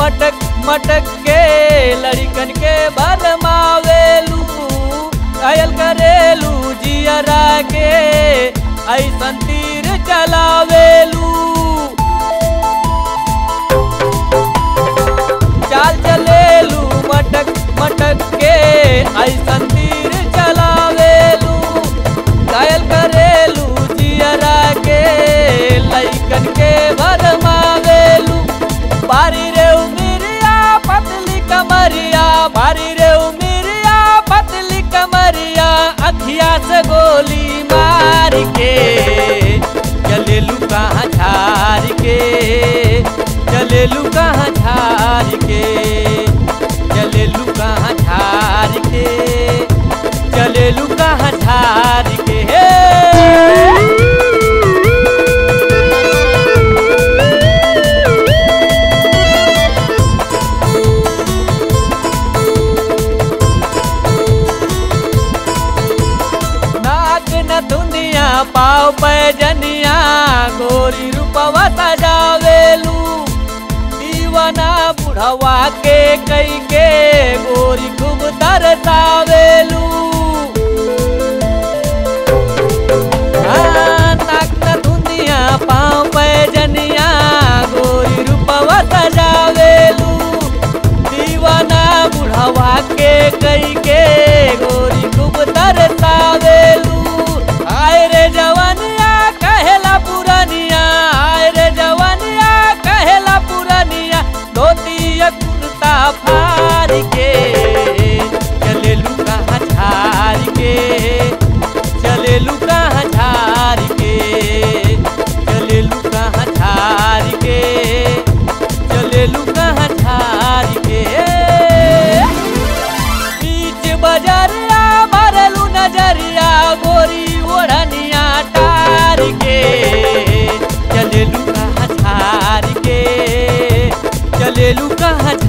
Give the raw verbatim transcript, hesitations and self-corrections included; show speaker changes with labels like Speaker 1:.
Speaker 1: मटक मटक के लड़कन के भरमावेलू घायल करेलू जियरा के ऐसन तीर चलावेलू चाल चलेलू मटक मटक के ऐसन तीर चलावेलू घायल करेलू जियरा के लड़कन के भरमावेलू बारी रे उमिरिया पतली कमरिया बारी रे उमिरिया पतली कमरिया अखिया से गोली मार के चलेलू कहाँ झार के चलेलू कहाँ झार के चलेलू कहाँ झार के चलेलू कहाँ झार के दुनिया पाव पैजनिया गोरी रूपवा सजावेलू दीवाना बुढ़वा के कई के गोरी खूब तरसावेलू नाक न दुनिया पाव पैजनिया गोरी रूपवा सजावेलू दीवाना बुढ़वा के कई के गोरी खूब तरसावेलू आए रे जवानिया कहेला पुरानिया आए रे जवानिया कहेला पुरानिया धोती कुर्ता फाड़ के चलेलू कहाँ झार के चलेलू कहाँ झार के चलेलू कहाँ झार के चलेलू कहाँ झार के बीच बजरिया मारेलू नजरिया गोरी ओढ़निया टार के चलेलू कहाँ झार के चलेलू कहाँ